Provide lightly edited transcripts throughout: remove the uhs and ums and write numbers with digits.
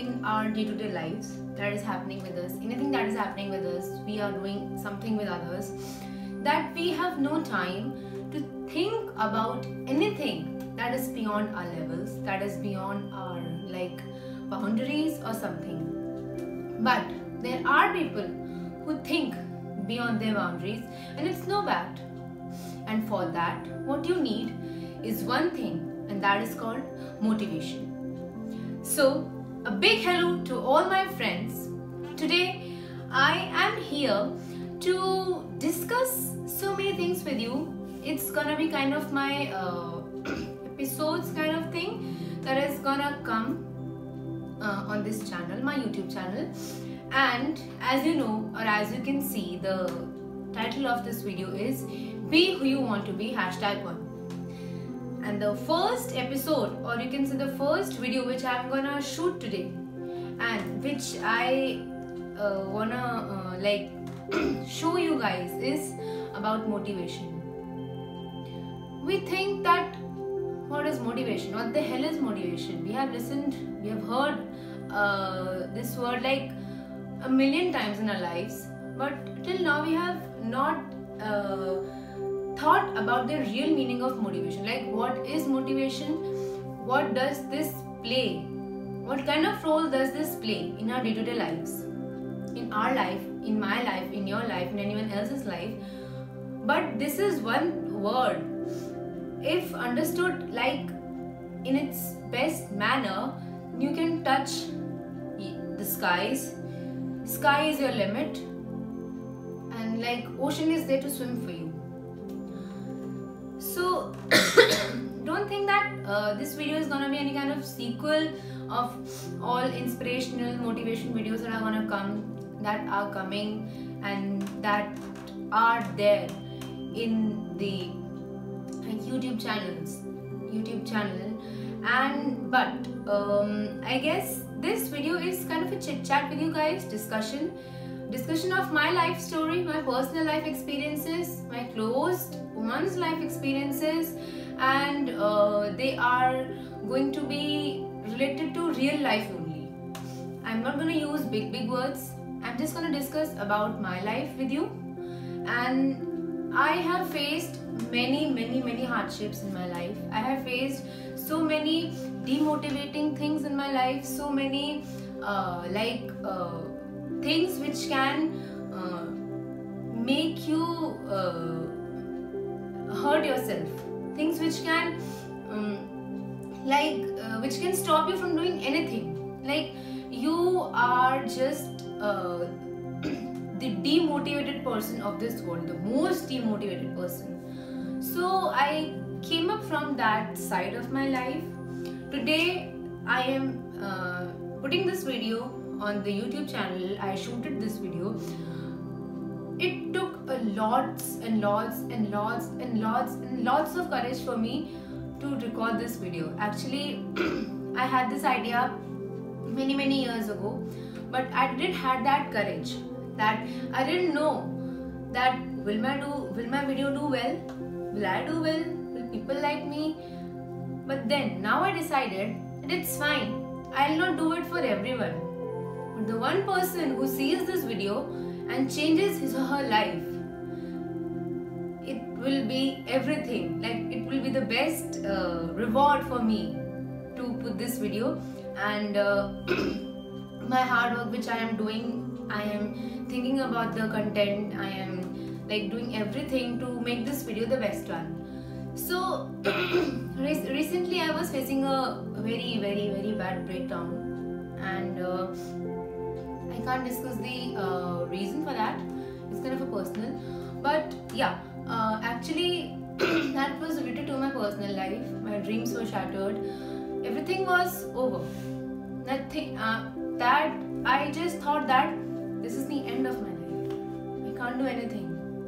in our day-to-day lives that is happening with us, anything that is happening with us, we are doing something with others, that we have no time to think about anything that is beyond our levels, that is beyond our boundaries or something. But there are people who think beyond their boundaries, and it's no bad. And for that, what you need is one thing, and that is called motivation. So, a big hello to all my friends. Today, I am here to discuss so many things with you. It's gonna be kind of my episodes kind of thing that is gonna come on this channel, my YouTube channel. And as you know, or as you can see, the title of this video is Be Who You Want to Be #1. And the first episode, or you can say the first video which I'm gonna shoot today, and which I wanna show you guys, is about motivation. We think that what is motivation? What the hell is motivation? We have listened, we have heard this word like a million times in our lives, but till now we have not thought about the real meaning of motivation. Like, what is motivation? What does this play? What kind of role does this play in our day-to-day lives? In our life, in my life, in your life, in anyone else's life. But this is one word. If understood like in its best manner, you can touch the skies. Sky is your limit, and like ocean is there to swim for you. So don't think that this video is gonna be any kind of sequel of all inspirational motivation videos that are gonna come, that are coming, and that are there in the YouTube channel. And but I guess this video is kind of a chit chat with you guys, discussion of my life story, my personal life experiences, my closed one's life experiences, and they are going to be related to real life only. I'm not going to use big words. I'm just going to discuss about my life with you. And I have faced many hardships in my life. I have faced so many demotivating things in my life, so many things which can make you hurt yourself, things which can which can stop you from doing anything. Like, you are just the demotivated person of this world, the most demotivated person. So I came up from that side of my life. Today I am putting this video on the YouTube channel. I shooted this video. It took lots of courage for me to record this video. Actually, I had this idea many years ago, but I didn't have that courage. That I didn't know that will my video do well? Will I do well? Will people like me? But then now I decided that it's fine. I'll not do it for everyone. But the one person who sees this video and changes his or her life, it will be everything. Like, it will be the best reward for me to put this video. And my hard work which I am doing, I am thinking about the content, I am doing everything to make this video the best one. So recently I was facing a very bad breakdown, and I can't discuss the reason for that. It's kind of a personal, but yeah, actually that was related to my personal life. My dreams were shattered, everything was over. Nothing that I just thought that this is the end of my life, I can't do anything.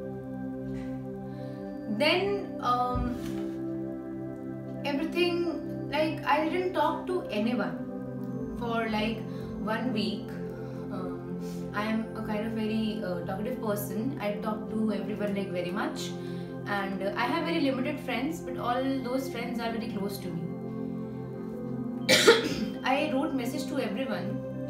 Then everything, I didn't talk to anyone for 1 week. I am a kind of very talkative person. I talk to everyone very much, and I have very limited friends, but all those friends are very close to me. I wrote message to everyone,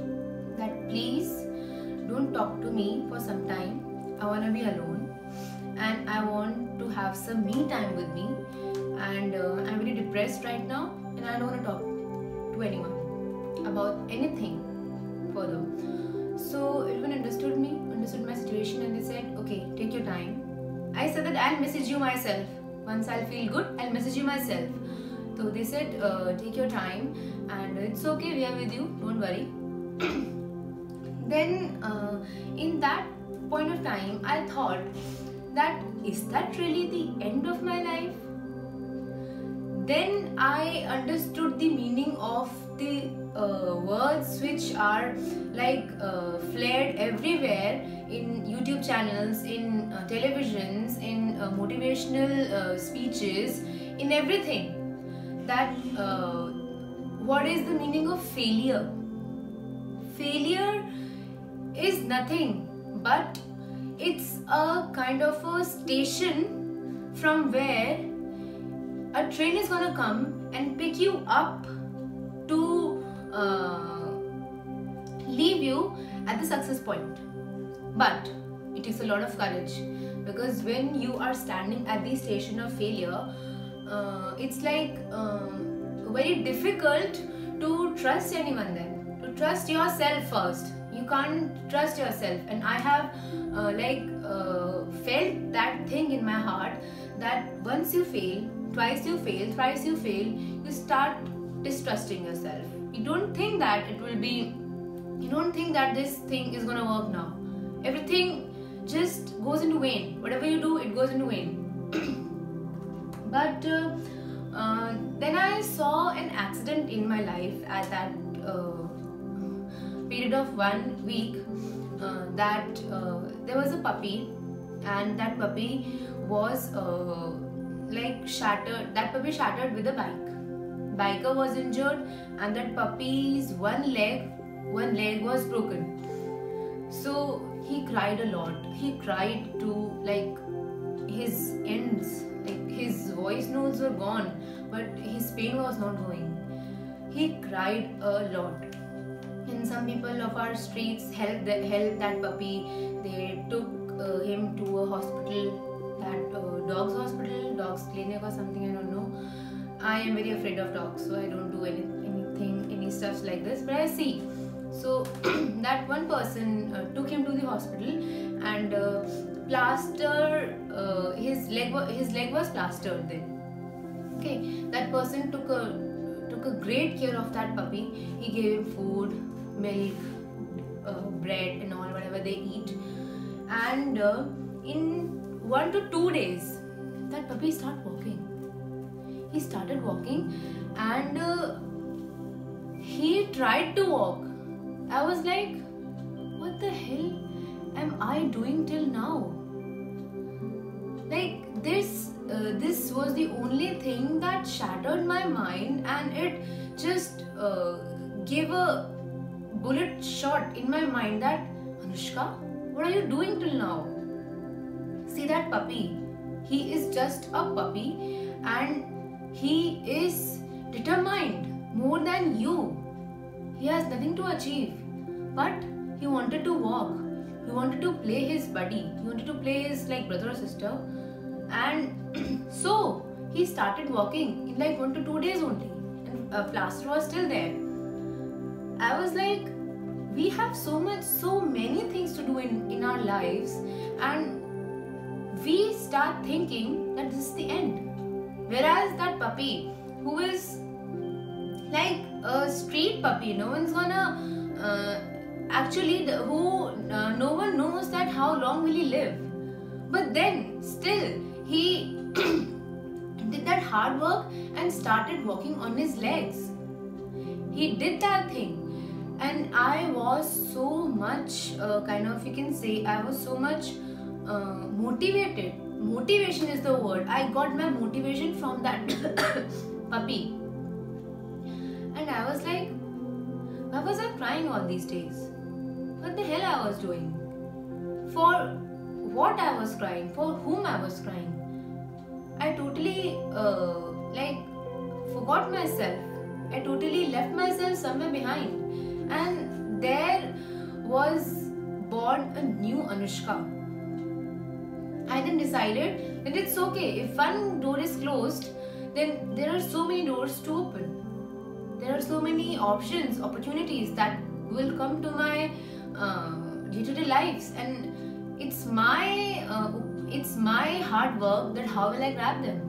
that please don't talk to me for some time. I want to be alone and I want to have some me time with me, and I'm very depressed right now and I don't want to talk to anyone about anything further. So everyone understood my situation, and they said, okay, take your time. I said that I'll message you myself. Once I'll feel good, I'll message you myself. So they said, take your time and it's okay, we are with you, don't worry. Then in that point of time, I thought that is that really the end of my life? Then I understood the meaning of the words which are like flared everywhere in YouTube channels, in televisions, in motivational speeches, in everything. That what is the meaning of failure? Failure is nothing but it's a kind of a station from where a train is gonna come and pick you up to leave you at the success point. But it takes a lot of courage, because when you are standing at the station of failure, it's like very difficult to trust anyone then, to trust yourself first. You can't trust yourself, and I have felt that thing in my heart, that once you fail, twice you fail, thrice you fail, you start distrusting yourself. You don't think that it will be, you don't think that this thing is gonna work now. Everything just goes into vain. Whatever you do, it goes into vain. But then I saw an accident in my life at that period of 1 week, that there was a puppy, and that puppy was shattered. That puppy shattered with a bike. Biker was injured, and that puppy's one leg was broken. So he cried a lot. He cried to like his ends, like his voice notes were gone, but his pain was not going. He cried a lot. And some people of our streets helped that puppy. They took him to a hospital, that dog's hospital, dog's clinic or something, I don't know. I am very afraid of dogs, so I don't do any stuff like this, but I see. So that one person took him to the hospital, and his leg was plastered then. Okay, that person took a great care of that puppy. He gave him food, milk, bread and all, whatever they eat. And in 1 to 2 days, that puppy started walking. He started walking, and he tried to walk. I was like, what the hell am I doing till now? Like this was the only thing that shattered my mind, and it just gave a bullet shot in my mind that, Anushka, what are you doing till now? See that puppy. He is just a puppy, and he is determined more than you. He has nothing to achieve, but he wanted to walk. He wanted to play his buddy. He wanted to play his like brother or sister, and so he started walking in like 1 to 2 days only, and plaster was still there. I was like, we have so many things to do in our lives, and we start thinking that this is the end. Whereas that puppy, who is like a street puppy, no one's gonna no one knows that how long will he live. But then still he did that hard work and started walking on his legs. He did that thing, and I was so much you can say, I was so much motivated. Motivation is the word. I got my motivation from that puppy. And I was like, why was I crying all these days? What the hell I was doing? For what I was crying? For whom I was crying? I totally forgot myself. I totally left myself somewhere behind. And there was born a new Anushka. I then decided that it's okay. If one door is closed, then there are so many doors to open. There are so many options, opportunities that will come to my day-to-day lives, and it's my hard work that how will I grab them.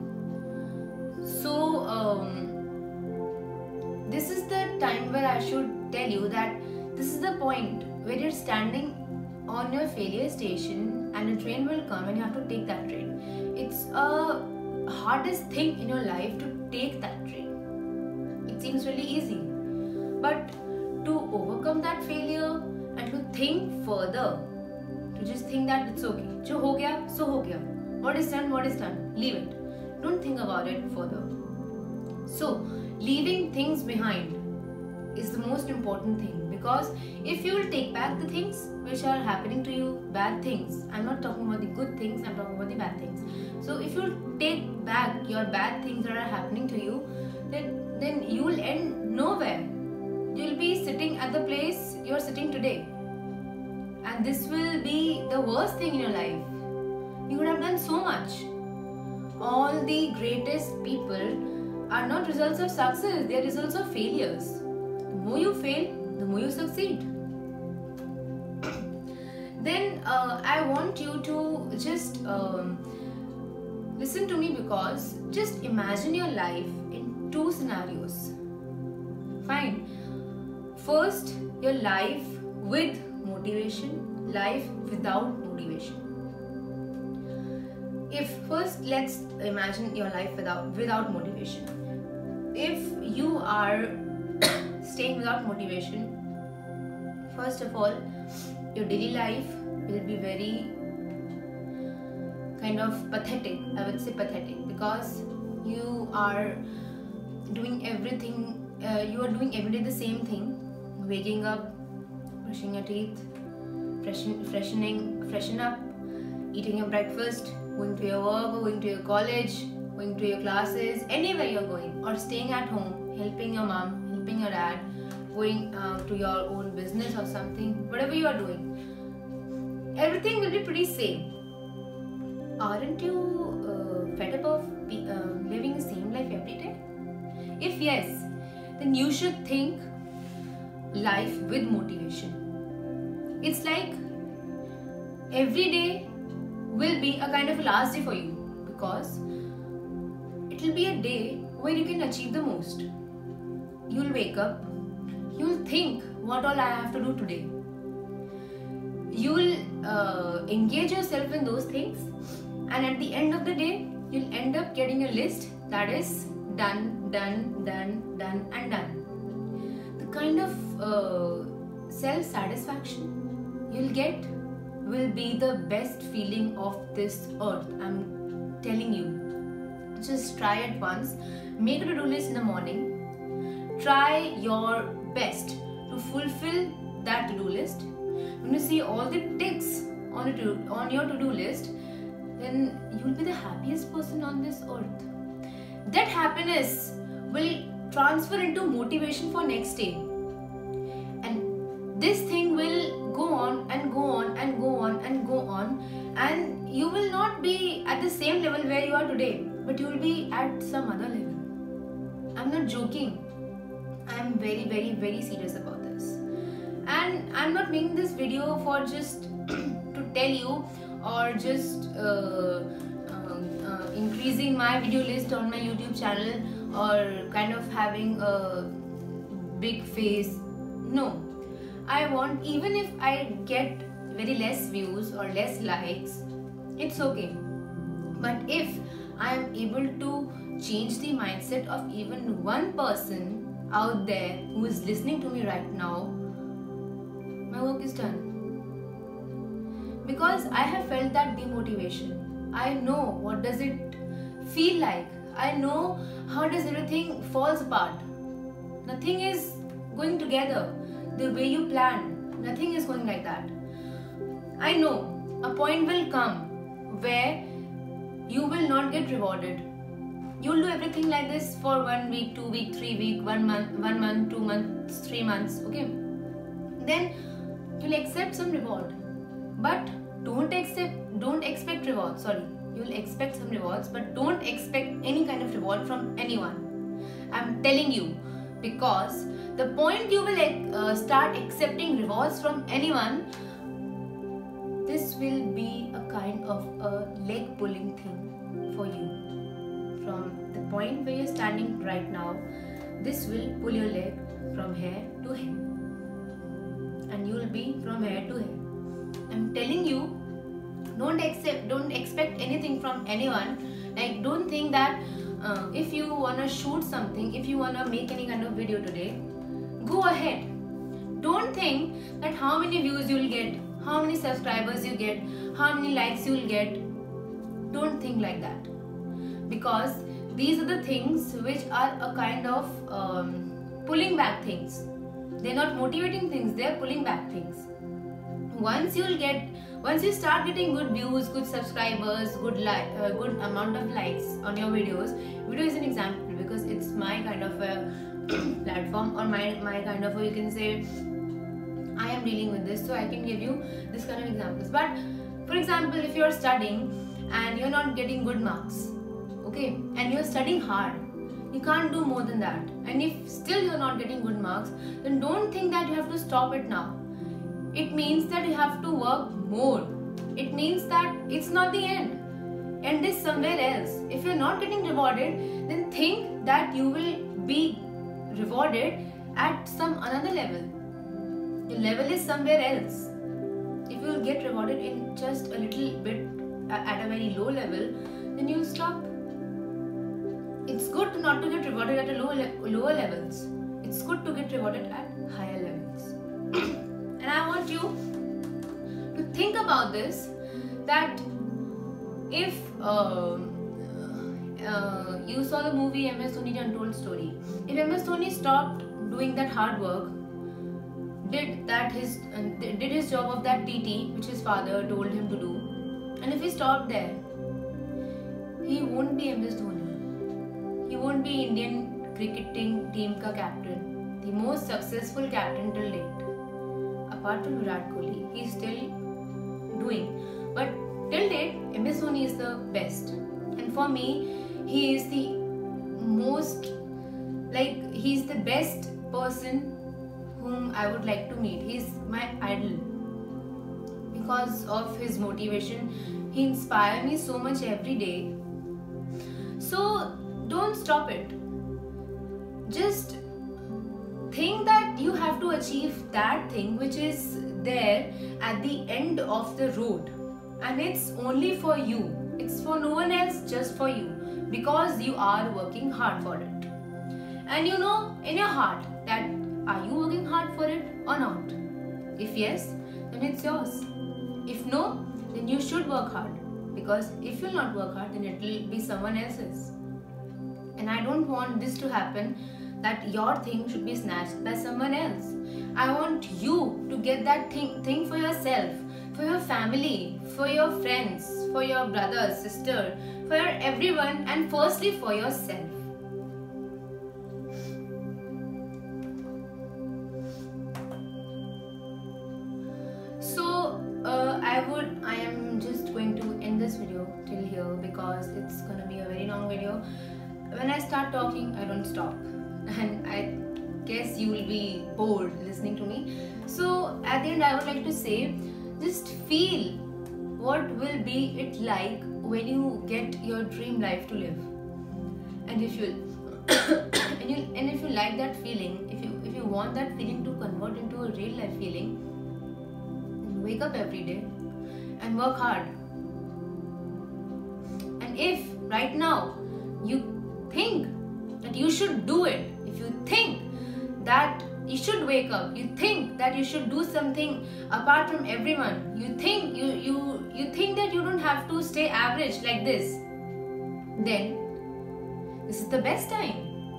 So this is the time where I should tell you that this is the point where you're standing on your failure station and a train will come and you have to take that train. It's a hardest thing in your life to take that train. It seems really easy, but to overcome that failure and to think further, to just think that it's okay. Jo ho gaya, so ho gaya. What is done, leave it. Don't think about it further. So leaving things behind is the most important thing, because if you will take back the things which are happening to you, bad things, I'm not talking about the good things, I'm talking about the bad things. So if you take back your bad things that are happening to you, then you will end nowhere. You will be sitting at the place you are sitting today, and this will be the worst thing in your life. You would have done so much. All the greatest people are not results of success, they are results of failures. The more you fail, the more you succeed. Then I want you to just listen to me, because just imagine your life in two scenarios. Fine. First, your life with motivation, life without motivation. First let's imagine your life without motivation. If you are staying without motivation, first of all, your daily life will be very kind of pathetic. I would say pathetic, because you are doing everything. You are doing every day the same thing: waking up, brushing your teeth, freshen up, eating your breakfast, going to your work or going to your college, going to your classes, anywhere you're going, or staying at home, helping your mom, helping your dad, going to your own business or something, whatever you are doing, everything will be pretty same. Aren't you fed up of living the same life every day? If yes, then you should think life with motivation. It's like every day will be a kind of a last day for you, because it will be a day where you can achieve the most. You'll wake up, you'll think what all I have to do today. You'll engage yourself in those things, and at the end of the day, you'll end up getting a list that is done, and done. The kind of self-satisfaction you'll get will be the best feeling of this earth. I'm telling you. Just try it once. Make a to-do list in the morning. Try your best to fulfill that to-do list. When you see all the ticks on your to-do list, then you will be the happiest person on this earth. That happiness will transfer into motivation for next day. And this thing will go on and go on and go on and go on, and you will not be at the same level where you are today, but you will be at some other level. I'm not joking. I'm very, very, very serious about this. And I'm not making this video for just to tell you, or just increasing my video list on my YouTube channel, or kind of having a big face. No. I want, even if I get very less views or less likes, it's okay. But if I am able to change the mindset of even one person out there who is listening to me right now, my work is done. Because I have felt that demotivation. I know what does it feel like. I know how does everything falls apart. Nothing is going together the way you plan. Nothing is going like that. I know a point will come where you will not get rewarded. You will do everything like this for 1 week, 2 weeks, 3 weeks, 1 month, 2 months, 3 months. Okay. Then you'll accept some reward, but don't expect reward. Sorry, you'll expect some rewards, but don't expect any kind of reward from anyone. I'm telling you, because the point you will start accepting rewards from anyone, this will be a kind of a leg pulling thing for you. From the point where you're standing right now, this will pull your leg from here to here, and you will be from here to here. I'm telling you, don't expect anything from anyone. Like, don't think that if you wanna shoot something, if you wanna make any kind of video today, go ahead. Don't think that how many views you'll get, how many subscribers you get, how many likes you'll get. Don't think like that, because these are the things which are a kind of pulling back things. They're not motivating things, they're pulling back things. Once you start getting good views, good subscribers, good amount of likes on your videos. Video is an example because it's my kind of a platform, or my kind of a, you can say, I am dealing with this, so I can give you this kind of examples. But for example, if you're studying and you're not getting good marks, okay, and you're studying hard, you can't do more than that, and if still you're not getting good marks, then don't think that you have to stop it now. It means that you have to work more. It means that it's not the end. End is somewhere else. If you're not getting rewarded, then think that you will be rewarded at some another level. The level is somewhere else. If you will get rewarded in just a little bit at a very low level, then you'll stop. It's good not to get rewarded at lower levels. It's good to get rewarded at higher levels. And I want you to think about this, that if you saw the movie MS Dhoni Untold Story, if MS Dhoni stopped doing that hard work, did his job of that TT which his father told him to do, and if he stopped there, he won't be MS Dhoni. He won't be Indian cricketing team ka captain, the most successful captain till date. Apart from Virat Kohli, he is still doing. But till date, MS Dhoni is the best. And for me, he is the most, he's the best person whom I would like to meet. He's my idol. Because of his motivation, he inspires me so much every day. So don't stop it. Just think that you have to achieve that thing which is there at the end of the road, and it's only for you. It's for no one else, just for you, because you are working hard for it. And you know in your heart that are you working hard for it or not? If yes, then it's yours. If no, then you should work hard, because if you'll not work hard, then it will be someone else's. And I don't want this to happen, that your thing should be snatched by someone else. I want you to get that thing for yourself, for your family, for your friends, for your brother, sister, for your everyone, and firstly for yourself. So I am just going to end this video till here, because it's gonna be a very long video. When I start talking, I don't stop. And I guess you will be bored listening to me. So at the end, I would like to say, just feel what will be it like when you get your dream life to live. And if you and if you like that feeling, if you want that feeling to convert into a real life feeling, then wake up every day and work hard. And if right now you think that you should do it, if you think that you should wake up, you think that you should do something apart from everyone, you think you think that you don't have to stay average like this, then this is the best time.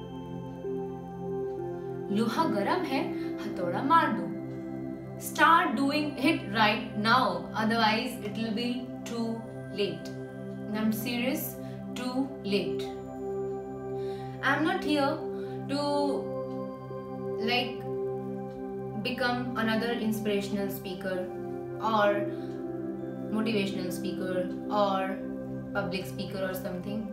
लोहा गरम है, हथौड़ा मार दो. Start doing it right now, otherwise it will be too late. And I'm serious, too late. I'm not here to become another inspirational speaker or motivational speaker or public speaker or something.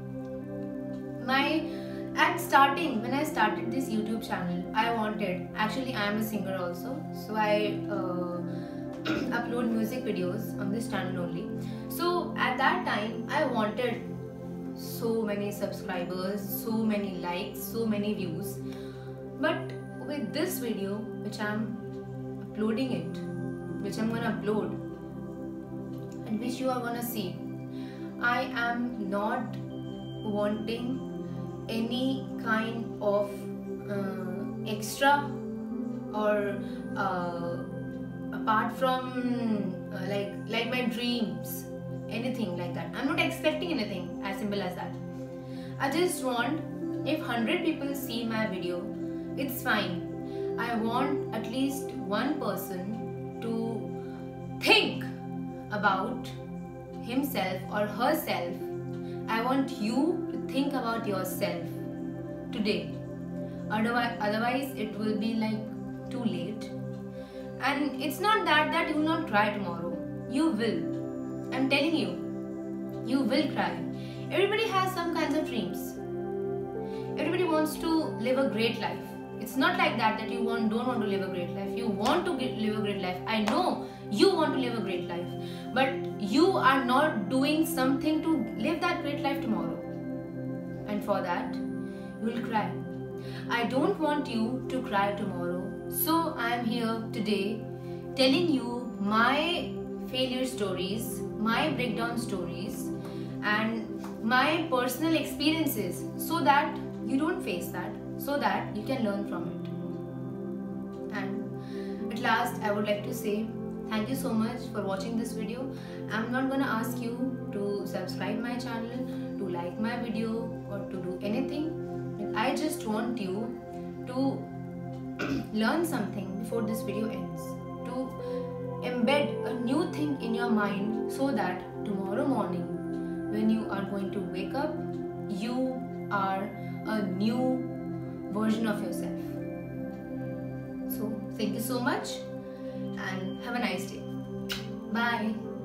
At starting, when I started this YouTube channel, I wanted, actually I am a singer also, so I upload music videos on this channel only. So at that time I wanted so many subscribers, so many likes, so many views. But with this video, which I'm uploading it, which I'm gonna upload and which you are gonna see, I am not wanting any kind of extra or apart from like my dreams, anything like that. I'm not expecting anything as simple as that. I just want, if 100 people see my video, it's fine. I want at least one person to think about himself or herself. I want you to think about yourself today. Otherwise it will be like too late. And it's not that you will not try tomorrow. You will. I'm telling you, you will try. Everybody has some kinds of dreams. Everybody wants to live a great life. It's not like that you don't want to live a great life. You want to live a great life. I know you want to live a great life. But you are not doing something to live that great life tomorrow. And for that, you will cry. I don't want you to cry tomorrow. So I am here today telling you my failure stories, my breakdown stories, and my personal experiences, so that you don't face that, so that you can learn from it. And at last, I would like to say thank you so much for watching this video. I'm not gonna ask you to subscribe my channel, to like my video, or to do anything. I just want you to learn something before this video ends, to embed a new thing in your mind, so that tomorrow morning when you are going to wake up, you are a new version of yourself. So thank you so much and have a nice day. Bye.